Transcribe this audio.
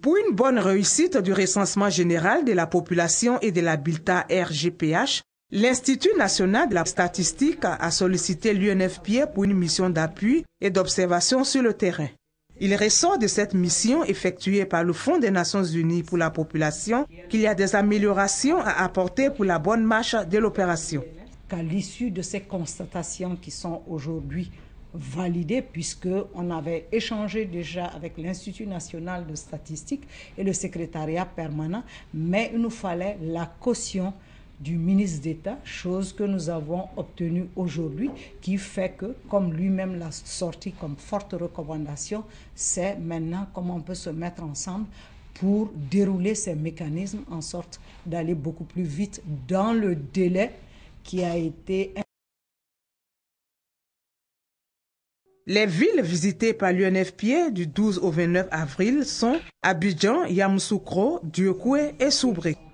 Pour une bonne réussite du recensement général de la population et de l'habitat RGPH, l'Institut national de la statistique a sollicité l'UNFPA pour une mission d'appui et d'observation sur le terrain. Il ressort de cette mission effectuée par le Fonds des Nations Unies pour la population qu'il y a des améliorations à apporter pour la bonne marche de l'opération. Qu'à l'issue de ces constatations qui sont aujourd'hui validées, puisqu'on avait échangé déjà avec l'Institut national de statistique et le secrétariat permanent, mais il nous fallait la caution du ministre d'État, chose que nous avons obtenue aujourd'hui, qui fait que, comme lui-même l'a sorti comme forte recommandation, c'est maintenant comment on peut se mettre ensemble pour dérouler ces mécanismes en sorte d'aller beaucoup plus vite dans le délai qui a été... Les villes visitées par l'UNFPA du 12 au 29 avril sont Abidjan, Yamoussoukro, Dieucoué et Soubré.